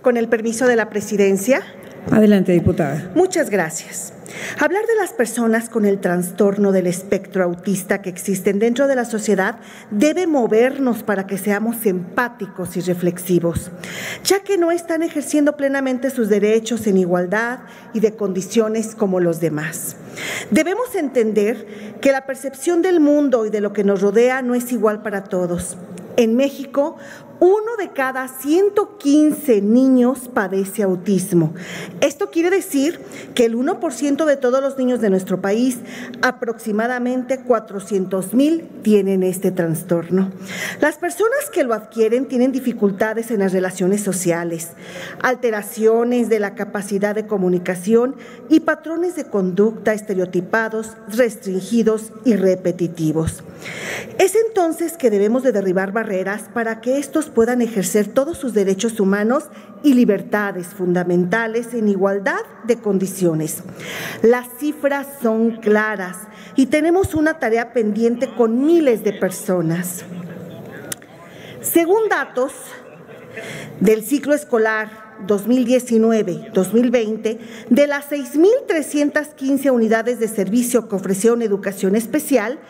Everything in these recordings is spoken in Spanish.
Con el permiso de la presidencia. Adelante, diputada. Muchas gracias. Hablar de las personas con el trastorno del espectro autista que existen dentro de la sociedad debe movernos para que seamos empáticos y reflexivos, ya que no están ejerciendo plenamente sus derechos en igualdad y de condiciones como los demás. Debemos entender que la percepción del mundo y de lo que nos rodea no es igual para todos. En México, 1 de cada 115 niños padece autismo. Esto quiere decir que el 1% de todos los niños de nuestro país, aproximadamente 400,000, tienen este trastorno. Las personas que lo adquieren tienen dificultades en las relaciones sociales, alteraciones de la capacidad de comunicación y patrones de conducta estereotipados, restringidos y repetitivos. Es entonces que debemos de derribar barreras para que estos puedan ejercer todos sus derechos humanos y libertades fundamentales en igualdad de condiciones. Las cifras son claras y tenemos una tarea pendiente con miles de personas. Según datos del ciclo escolar 2019-2020, de las 6,315 unidades de servicio que ofrecieron educación especial,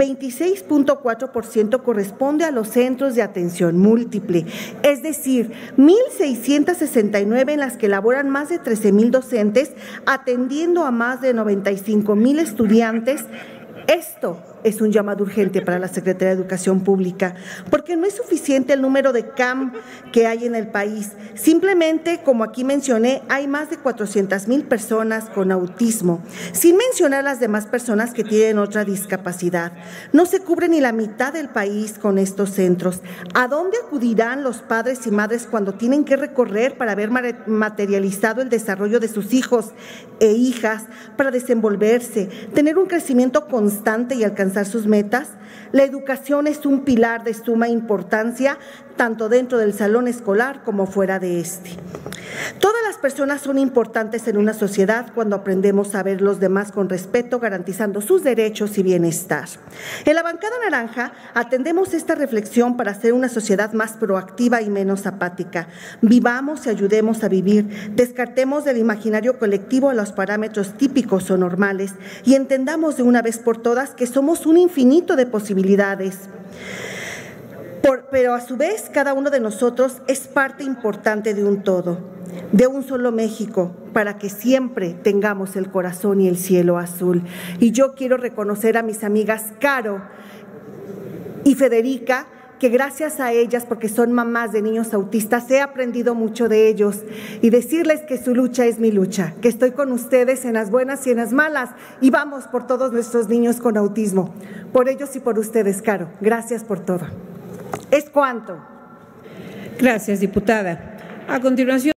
26.4% corresponde a los centros de atención múltiple, es decir, 1,669 en las que laboran más de 13,000 docentes, atendiendo a más de 95,000 estudiantes. Esto es un llamado urgente para la Secretaría de Educación Pública, porque no es suficiente el número de CAM que hay en el país. Simplemente, como aquí mencioné, hay más de 400,000 personas con autismo, sin mencionar las demás personas que tienen otra discapacidad. No se cubre ni la mitad del país con estos centros. ¿A dónde acudirán los padres y madres cuando tienen que recorrer para ver materializado el desarrollo de sus hijos e hijas, para desenvolverse, tener un crecimiento constante y alcanzar sus metas? La educación es un pilar de suma importancia, tanto dentro del salón escolar como fuera de este. Todas las personas son importantes en una sociedad cuando aprendemos a ver los demás con respeto, garantizando sus derechos y bienestar. En la bancada naranja atendemos esta reflexión para hacer una sociedad más proactiva y menos apática. Vivamos y ayudemos a vivir, descartemos del imaginario colectivo los parámetros típicos o normales y entendamos de una vez por todas que somos un infinito de posibilidades. Pero a su vez, cada uno de nosotros es parte importante de un todo, de un solo México, para que siempre tengamos el corazón y el cielo azul. Y yo quiero reconocer a mis amigas Caro y Federica, que gracias a ellas, porque son mamás de niños autistas, he aprendido mucho de ellos, y decirles que su lucha es mi lucha, que estoy con ustedes en las buenas y en las malas, y vamos por todos nuestros niños con autismo. Por ellos y por ustedes, Caro. Gracias por todo. ¿Es cuánto? Gracias, diputada. A continuación.